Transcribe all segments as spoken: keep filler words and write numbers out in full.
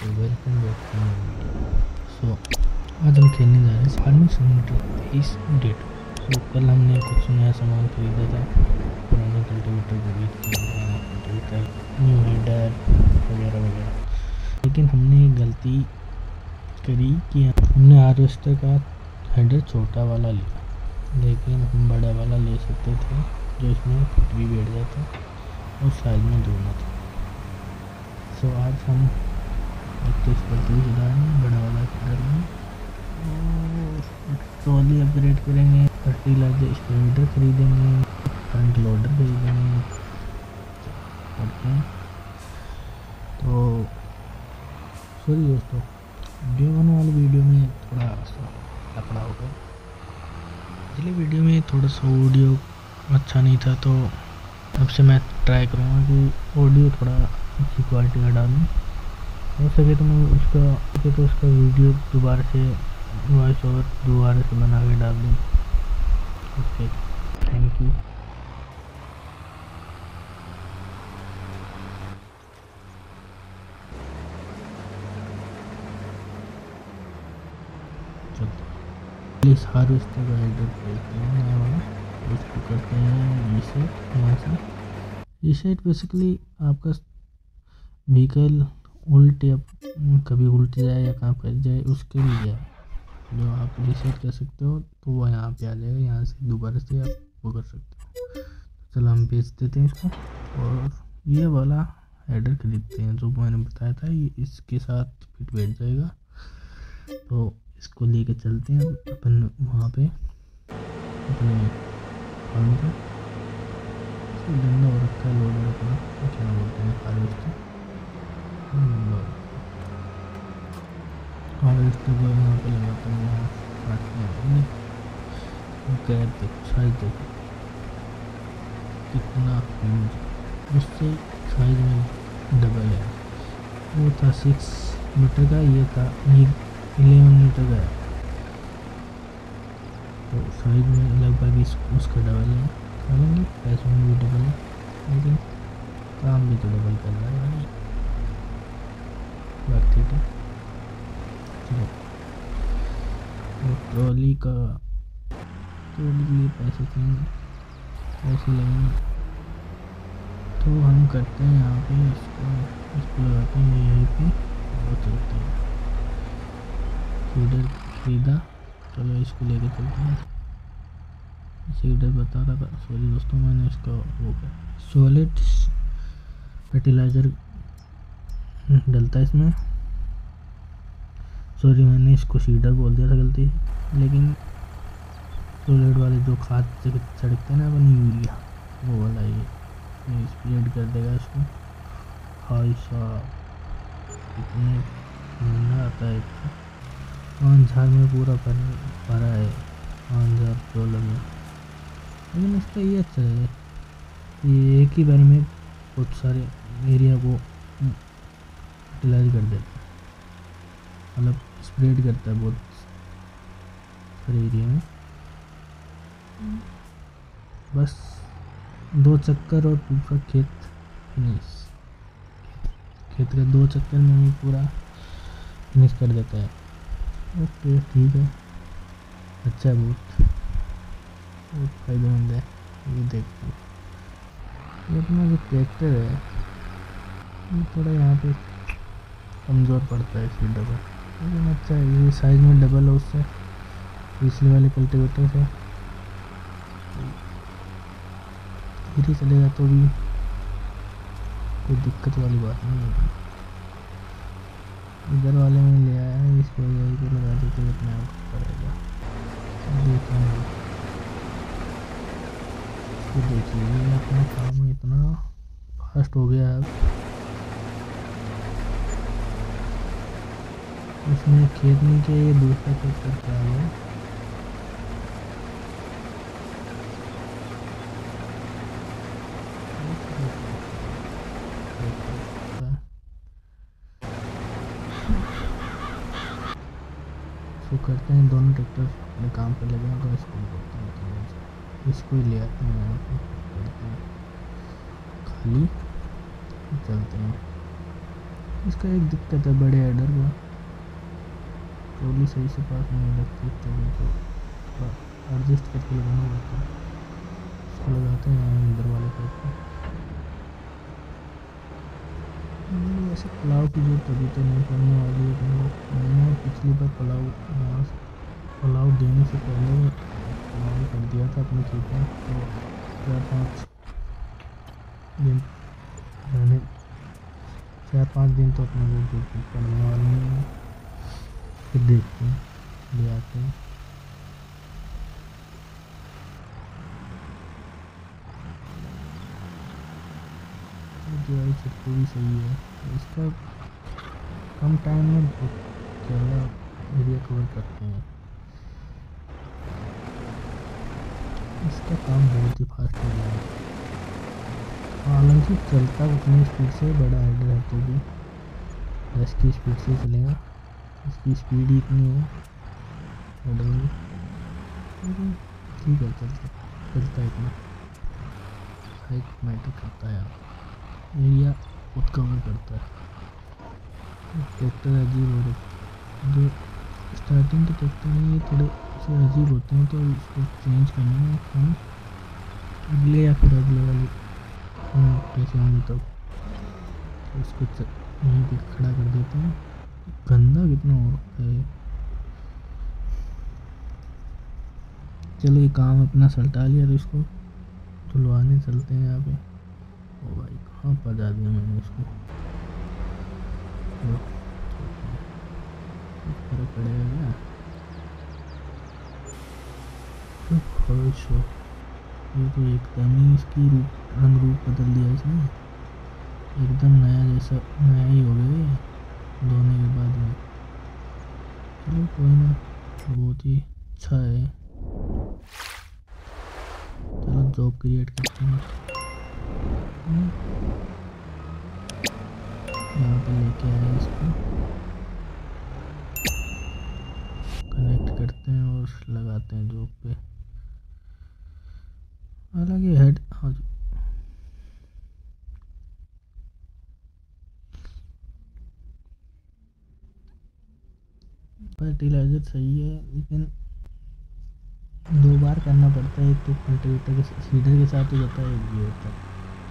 तो welcome back to my video. So आज हम खेलने जा रहे हैं फार्मिंग सिमुलेटर तेईस डेट। सो कल हमने कुछ नया सामान खरीदा था, पुराने कल्टीवेटर को बेच दिया, कल्टीवेटर न्यू हेडर वगैरह वगैरह। लेकिन हमने एक गलती करी कि हमने हार्वेस्टर का हेडर छोटा वाला लिया, लेकिन हम बड़ा वाला ले सकते थे जो इसमें फिट भी बैठ जाता और साइज में दोनों था। सो so, आज हम इक्कीस बत्तीस डालेंगे बड़ा वाला हेडर में, ट्रॉली अपग्रेड करेंगे, फर्टिलाइजर स्प्रेडर खरीदेंगे, फ्रंट लोडर खरीदेंगे करते हैं। तो सॉरी दोस्तों, वीडियो बनने वाली वीडियो में थोड़ा सा लफड़ा हो गया। पिछली वीडियो में थोड़ा सा ऑडियो अच्छा नहीं था, तो अब से मैं ट्राई करूँगा कि ऑडियो थोड़ा अच्छी क्वालिटी का डालूँ। हो सके तो मैं उसका तो उसका वीडियो दोबारा से वॉइस ओवर दोबारा से बना के डाल दूँ। Okay, thank you. Please harvester का हेडर देखते हैं नया वाला, उसको करते हैं रीसेट। यहाँ से रीसेट बेसिकली आपका व्हीकल उल्ट या कभी उल्ट जाए या कहाँ फंस जाए उसके लिए जो आप रीसेट कर सकते हो, तो वो यहाँ पे आ जाएगा। यहाँ से दोबारा से आप वो कर सकते हो। चलो हम बेच देते हैं इसको और ये वाला हेडर खरीदते हैं जो मैंने बताया था, ये इसके साथ फिट बैठ जाएगा। तो इसको लेके चलते हैं अपन वहाँ पे अपने फार्म पे। गंदा हो रखा है लोडर अपना, क्या बोलते हैं हार्वेस्टर हार्वेस्टर को यहाँ पे लगाते हैं, यहाँ काटते हैं। गैर देखो, साइज देखो कितना ह्यूज, उससे साइज में डबल है। वो था सिक्स मीटर का, ये था ये इलेवन मीटर का है, तो साइज में लगभग इस उसका डबल है। हालांकि पैसों में भी डबल है, लेकिन काम भी तो डबल कर रहा है भाई। बात ठीक है। चलो तो ट्रॉली का ट्रॉली के लिए पैसे चाहिए, पैसे लगेंगे, तो हम करते हैं यहाँ पे इसको इसको लगाते हैं यहीं पे और चलते हैं। सीडर खरीदा, चलो इसको लेके चलते हैं। सीडर बता रहा था, सॉरी दोस्तों, मैंने इसका वो किया सॉलिड फर्टिलाइज़र डलता है इसमें। सॉरी, मैंने इसको सीडर बोल दिया था गलती से, लेकिन सॉलिड वाले जो खाद छिड़कते हैं ना अपन यूरिया, वो वाला ये ये स्प्रेड कर देगा इसको। हाई साहब कितने महंगा आता है, पाँच हज़ार में पूरा भर भरा है, पाँच हज़ार डॉलर में। लेकिन इसका ये अच्छा है, ये एक ही बार में बहुत सारे एरिया को फर्टिलाइज कर देता है, मतलब स्प्रेड करता है बहुत सारे एरिया में। बस दो चक्कर और पूरा खेत फिनिश, खेत के दो चक्कर में भी पूरा फिनिश कर देता है। ओके ठीक है, अच्छा है, बहुत बहुत फायदेमंद है। ये देखो, ये अपना जो ट्रैक्टर है ये थोड़ा यहाँ पे कमज़ोर पड़ता है इसी डबल, लेकिन अच्छा है, ये साइज़ में डबल है उससे पिछले वाले कल्टीवेटर से। धीरे चलेगा तो भी कोई दिक्कत वाली बात नहीं है। इधर वाले में ले आया है, इसको यही पे लगा देते अपने आप करेगा। देखेंगे, तो देखिए अपना काम इतना फास्ट हो गया है। उसमें खेत नहीं किया, ये दूसरा खेत करके आ गया। तो करते हैं, दोनों ट्रैक्टर अपने काम पे लगे हैं, तो इसको करते हैं, इसको ही ले आते हैं यहाँ पे, करते हैं खाली, चलते हैं। इसका एक दिक्कत है बड़े हेडर का, ट्रॉली सही से पास नहीं लगती, तो थोड़ा एडजस्ट करके लगाना पड़ता है। इसको लगाते हैं अंदर वाले पाइप को। वैसे पुलाव की जो तभी तो नहीं करने वाली है, क्योंकि मैंने पिछली बार पुलाव वहाँ पुलाव देने से पहले पुलाव कर दिया था अपने खेत में, तो चार पाँच दिन मैंने चार पाँच दिन तो अपने वो जो करने वाले हैं, फिर देखते हैं ले आते हैं। जो है चिट्टू भी सही है, इसका कम टाइम में बहुत ज़्यादा एरिया कवर करते हैं। इसका काम बहुत ही फास्ट हो गया है, हालांकि चलता उतनी स्पीड से, बड़ा हेडर है तो भी दस की स्पीड से चलेगा, इसकी स्पीड ही इतनी है हेडर में। ठीक है, चलता चलता इतना हाइट मैटर करता है, एरिया खुद कवर करता है। ट्रैक्टर अजीब हो रहे जो स्टार्टिंग के ट्रैक्टर में ये थोड़े से अजीब होते हैं, तो इसको चेंज करना है हम अगले या फिर अगले वाले हम कैसे होंगे तब, तो इसको यहीं पे खड़ा कर देते हैं। गंदा कितना हो रखा है। चलो ये काम अपना सल्टा लिया, तो इसको धुलवाने चलते हैं यहाँ पे। ओ भाई कहाँ पजा दिया मैंने इसको, फर्क पड़ेगा क्या? तो खुश हो, ये तो एकदम ही इसकी रूप रंग रूप बदल दिया इसने, एकदम नया जैसा नया ही हो गया ये धोने के बाद में। चलो कोई ना, बहुत ही अच्छा है। चलो जॉब क्रिएट करते हैं, यहाँ पे लेके आए इसको, कनेक्ट करते हैं और लगाते हैं जॉब पे। हालांकि हेड हाँ फर्टिलाइज़र सही है, लेकिन दो बार करना पड़ता है, एक तो कल्टीवेटर के सीडर के साथ हो जाता है, एक ये होता है।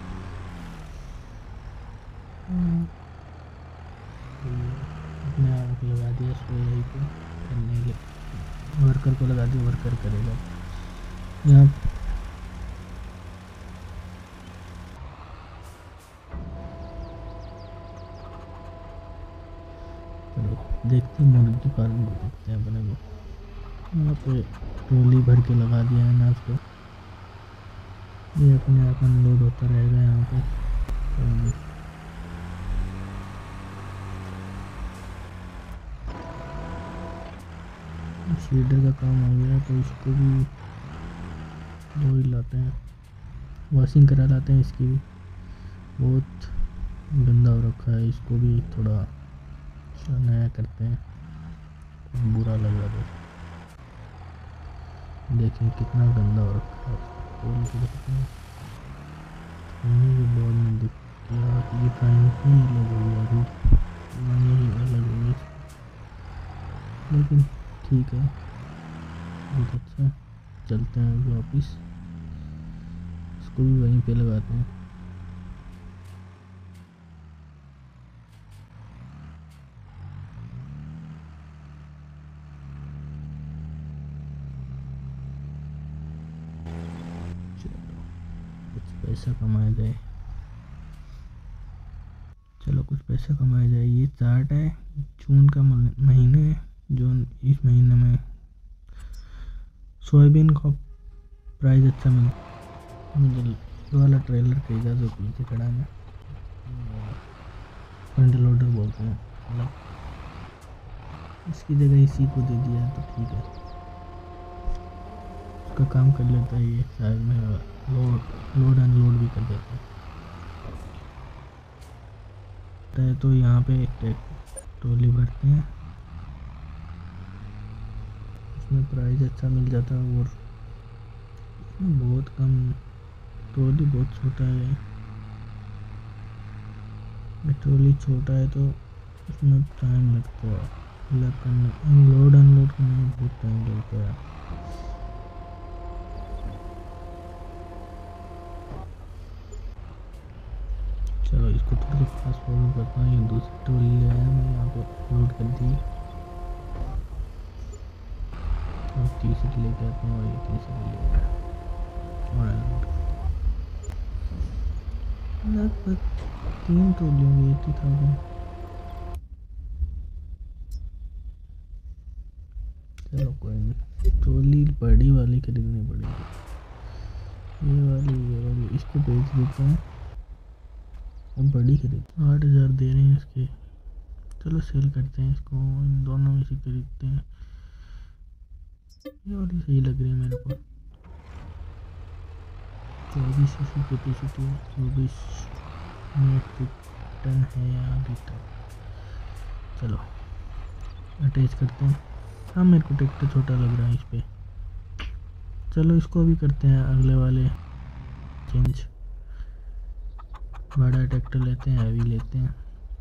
अपने आप लगा दिया इसको यहीं पे करने के, वर्कर को लगा दिया, वर्कर करेगा यहाँ। चलो देखते हैं, मुर्गी फार्म देखते हैं अपने को। यहाँ पे ट्रॉली भर के लगा दिया है अनाज को, ये अपने आप अनलोड होता रहेगा यहाँ पे। सीडर का काम हो गया, तो इसको भी धो ही लाते हैं, वॉशिंग करा लाते हैं इसकी भी, बहुत गंदा हो रखा है, इसको भी थोड़ा नया करते हैं। बुरा लग रहा है, देखिए कितना गंदा हो रखा है, बहुत में दिख गया ये टाइम ही अलग हो गया, रूप ही अलग हो गया, लेकिन ठीक है बहुत अच्छा। चलते हैं वापस, इसको भी वहीं पे लगाते हैं। कुछ पैसा कमाया जाए, चलो कुछ पैसा कमाया जाए। ये चार्ट है, जून का महीना है, जो इस महीने में सोयाबीन का प्राइस अच्छा मिल, मुझे वाला ट्रेलर खरीदा जो पीछे खड़ा है, फ्रंट लोडर बोलते हैं, मतलब इसकी जगह इसी को दे दिया है तो ठीक है, उसका काम कर लेता है ये, शायद में लोड लोड अनलोड भी कर देता है। तो यहाँ पे एक ट्रॉली भरते हैं, उसमें प्राइस अच्छा मिल जाता है, और इसमें बहुत कम, ट्रॉली बहुत छोटा है, ट्रॉली छोटा है तो उसमें टाइम लगता है, अनलोड करने अनलोड अनलोड करने में बहुत टाइम लगता है। चलो इसको थोड़ा सा फास्ट फॉरवर्ड करता हूँ। ये दूसरी ट्रॉली ले आया, मैं यहाँ पे लोड कर दी और तीसरी लेके आता हूँ और ये तीसरी ले आया और अनलोड लगभग तीन ट्रॉली हुई एट्टी थाउजेंड। चलो कोई नहीं, ट्रॉली बड़ी वाली खरीदनी पड़ेगी, ये वाली ये वाली इसको बेच देते हैं और बड़ी खरीद। आठ हज़ार दे रहे हैं इसके, चलो सेल करते हैं इसको, इन दोनों में से खरीदते हैं। ये वाली सही लग रही है मेरे को, चौबीस की कैपेसिटी है, चौबीस मेट्रिक टन है या लीटर। चलो अटैच करते हैं। हाँ मेरे को ट्रैक्टर छोटा लग रहा है इस पे, चलो इसको भी करते हैं अगले वाले चेंज। बड़ा ट्रैक्टर लेते हैं, हैवी लेते हैं।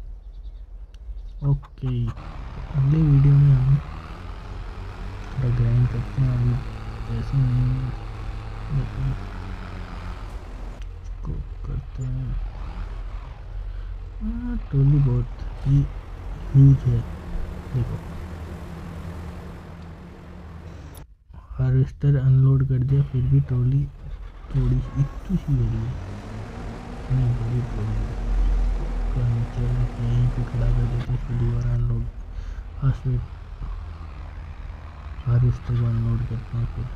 ओके अगले वीडियो में हम थोड़ा ग्राइंड करते हैं, अभी ऐसे नहीं लेकिन इसको करते हैं। हाँ ट्रॉली बहुत ही ह्यूज है, देखो हार्वेस्टर अनलोड कर दिया फिर भी ट्रॉली थोड़ी इतनी सी बड़ी है, नहीं बड़ी ट्रॉली है। फर्नीचर यहीं पे खड़ा कर देते हैं, फिर दोबारा अनलोड हार्वेस्टर हार्वेस्टर को अनलोड करते हैं। फिर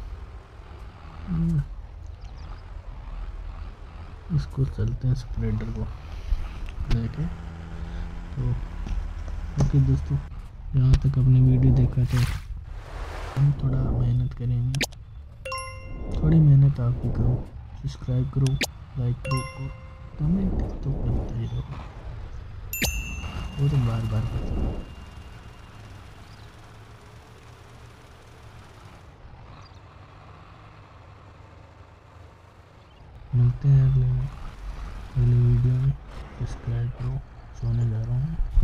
इसको चलते हैं स्प्रेडर को लेके। तो ओके दोस्तों, यहाँ तक अपनी वीडियो देखा तो हम थोड़ा मेहनत करेंगे, थोड़ी मेहनत आप भी करो, सब्सक्राइब करो, लाइक करो और कमेंट तो करते ही रहो, वो तो बार बार करते रहो। मिलते हैं अगले अगले वीडियो में, सब्सक्राइब करो, सोने जा रहा हूँ।